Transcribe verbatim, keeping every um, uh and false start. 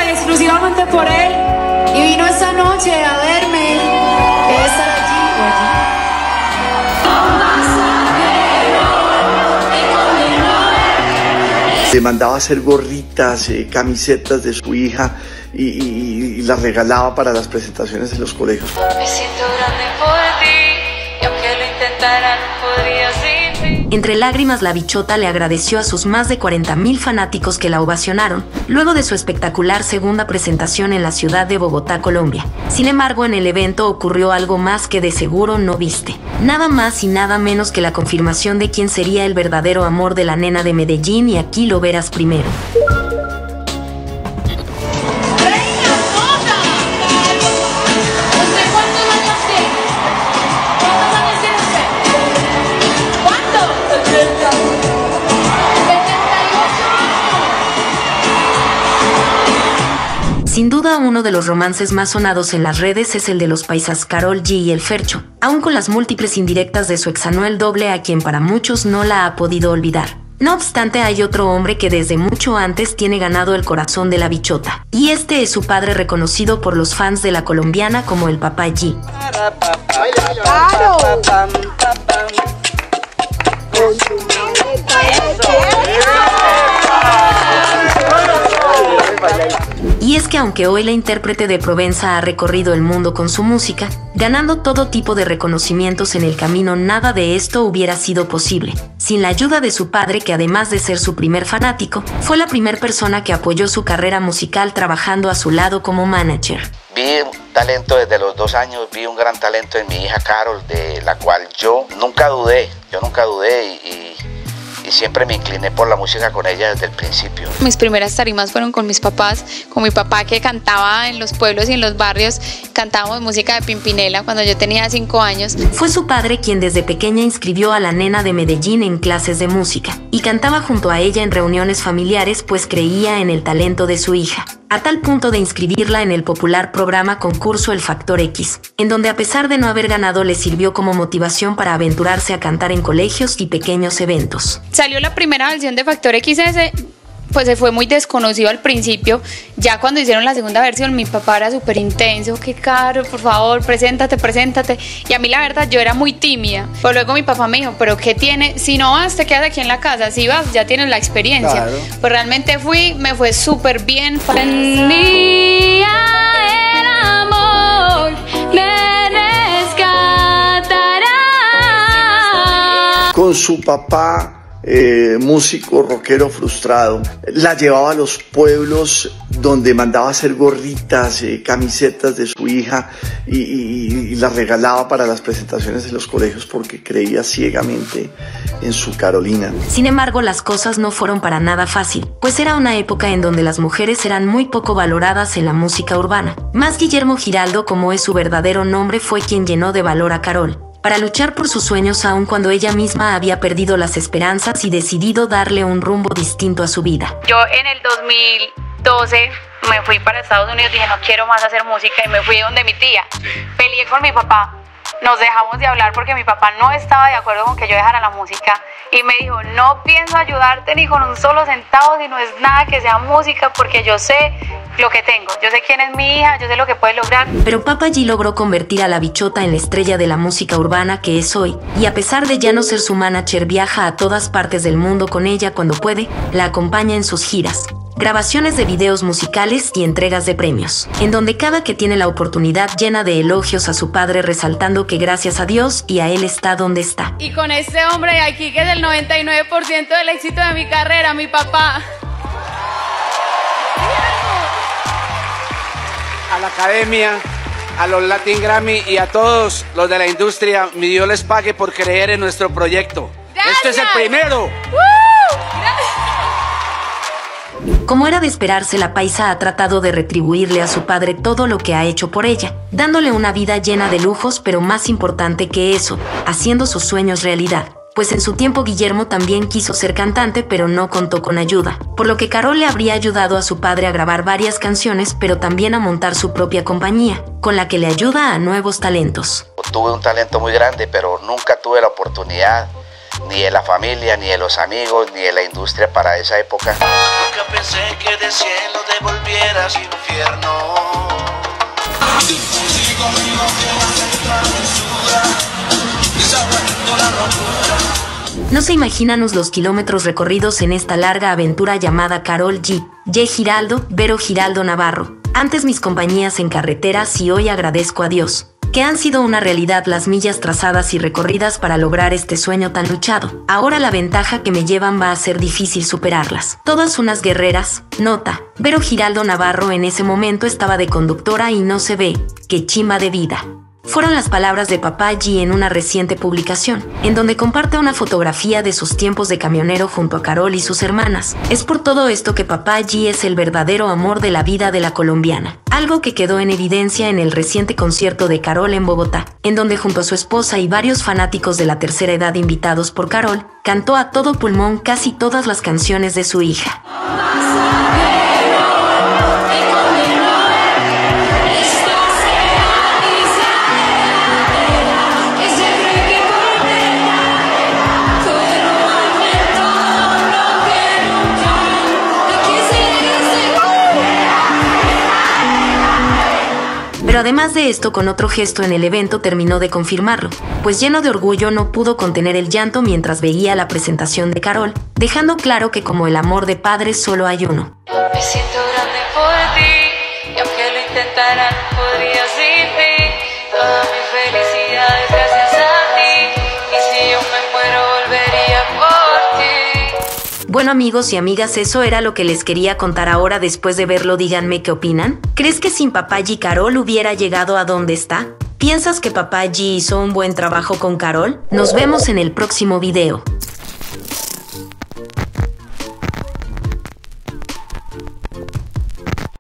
exclusivamente por él y vino esta noche a verme. Debe estar allí o allí. Le mandaba a hacer gorritas, eh, camisetas de su hija y, y, y las regalaba para las presentaciones en los colegios. Me siento grande por ti y aunque lo intentara no podría sin ti. Entre lágrimas, la Bichota le agradeció a sus más de cuarenta mil fanáticos que la ovacionaron luego de su espectacular segunda presentación en la ciudad de Bogotá, Colombia. Sin embargo, en el evento ocurrió algo más que de seguro no viste. Nada más y nada menos que la confirmación de quién sería el verdadero amor de la nena de Medellín, y aquí lo verás primero. Sin duda, uno de los romances más sonados en las redes es el de los paisas Karol G y el Fercho, aun con las múltiples indirectas de su ex Anuel AA, a quien para muchos no la ha podido olvidar. No obstante, hay otro hombre que desde mucho antes tiene ganado el corazón de la Bichota, y este es su padre, reconocido por los fans de la colombiana como el Papá G. ¡Claro! Y es que aunque hoy la intérprete de Provenza ha recorrido el mundo con su música, ganando todo tipo de reconocimientos en el camino, nada de esto hubiera sido posible sin la ayuda de su padre, que además de ser su primer fanático, fue la primera persona que apoyó su carrera musical trabajando a su lado como manager. Vi un talento desde los dos años, vi un gran talento en mi hija Karol, de la cual yo nunca dudé, yo nunca dudé y, y y siempre me incliné por la música con ella desde el principio. Mis primeras tarimas fueron con mis papás, con mi papá que cantaba en los pueblos y en los barrios, cantábamos música de Pimpinela cuando yo tenía cinco años. Fue su padre quien desde pequeña inscribió a la nena de Medellín en clases de música y cantaba junto a ella en reuniones familiares, pues creía en el talento de su hija, a tal punto de inscribirla en el popular programa concurso El Factor X, en donde a pesar de no haber ganado le sirvió como motivación para aventurarse a cantar en colegios y pequeños eventos. Salió la primera versión de Factor X S, pues se fue muy desconocido al principio. Ya cuando hicieron la segunda versión, mi papá era súper intenso, qué caro, por favor, preséntate, preséntate. Y a mí la verdad yo era muy tímida. Pero luego mi papá me dijo, pero ¿qué tiene? Si no vas, te quedas aquí en la casa. Si vas, ya tienes la experiencia. Claro. Pues realmente fui, me fue súper bien. Prendía el amor, me rescatará. Con su papá, Eh, músico rockero frustrado, la llevaba a los pueblos donde mandaba a hacer gorritas, eh, camisetas de su hija y, y, y las regalaba para las presentaciones en los colegios porque creía ciegamente en su Carolina. Sin embargo, las cosas no fueron para nada fácil, pues era una época en donde las mujeres eran muy poco valoradas en la música urbana. Más Guillermo Giraldo, como es su verdadero nombre, fue quien llenó de valor a Karol para luchar por sus sueños aun cuando ella misma había perdido las esperanzas y decidido darle un rumbo distinto a su vida. Yo en el dos mil doce me fui para Estados Unidos, dije no quiero más hacer música y me fui donde mi tía. Peleé con mi papá, nos dejamos de hablar porque mi papá no estaba de acuerdo con que yo dejara la música y me dijo, no pienso ayudarte ni con un solo centavo si no es nada que sea música, porque yo sé lo que tengo, yo sé quién es mi hija, yo sé lo que puede lograr. Pero Papá G logró convertir a la Bichota en la estrella de la música urbana que es hoy, y a pesar de ya no ser su manager, viaja a todas partes del mundo con ella cuando puede, la acompaña en sus giras, grabaciones de videos musicales y entregas de premios, en donde cada que tiene la oportunidad llena de elogios a su padre, resaltando que gracias a Dios y a él está donde está. Y con este hombre de aquí, que es el noventa y nueve por ciento del éxito de mi carrera, mi papá. A la academia, a los Latin Grammy y a todos los de la industria, mi Dios les pague por creer en nuestro proyecto. Gracias. Este es el primero. ¡Woo! Gracias. Como era de esperarse, la paisa ha tratado de retribuirle a su padre todo lo que ha hecho por ella, dándole una vida llena de lujos, pero más importante que eso, haciendo sus sueños realidad. Pues en su tiempo Guillermo también quiso ser cantante, pero no contó con ayuda, por lo que Karol le habría ayudado a su padre a grabar varias canciones, pero también a montar su propia compañía, con la que le ayuda a nuevos talentos. Tuve un talento muy grande, pero nunca tuve la oportunidad, ni de la familia, ni de los amigos, ni de la industria para esa época. Nunca pensé que del cielo devolvieras infierno. No se imaginan los kilómetros recorridos en esta larga aventura llamada Karol G. Ye Giraldo, Vero Giraldo Navarro. Antes mis compañías en carreteras y hoy agradezco a Dios que han sido una realidad las millas trazadas y recorridas para lograr este sueño tan luchado. Ahora la ventaja que me llevan va a ser difícil superarlas. Todas unas guerreras. Nota, Vero Giraldo Navarro en ese momento estaba de conductora y no se ve. ¡Qué chimba de vida! Fueron las palabras de Papá G en una reciente publicación, en donde comparte una fotografía de sus tiempos de camionero junto a Karol y sus hermanas. Es por todo esto que Papá G es el verdadero amor de la vida de la colombiana, algo que quedó en evidencia en el reciente concierto de Karol en Bogotá, en donde junto a su esposa y varios fanáticos de la tercera edad invitados por Karol, cantó a todo pulmón casi todas las canciones de su hija. Pero además de esto, con otro gesto en el evento terminó de confirmarlo, pues lleno de orgullo no pudo contener el llanto mientras veía la presentación de Karol, dejando claro que como el amor de padres solo hay uno. Me siento grande por ti, y aunque lo intentara no podría sin ti. Toda mi felicidad es gracias a ti, y si yo me muero volvería por ti. Bueno amigos y amigas, eso era lo que les quería contar ahora. Después de verlo, díganme qué opinan. ¿Crees que sin Papá G Karol hubiera llegado a donde está? ¿Piensas que Papá G hizo un buen trabajo con Karol? Nos vemos en el próximo video.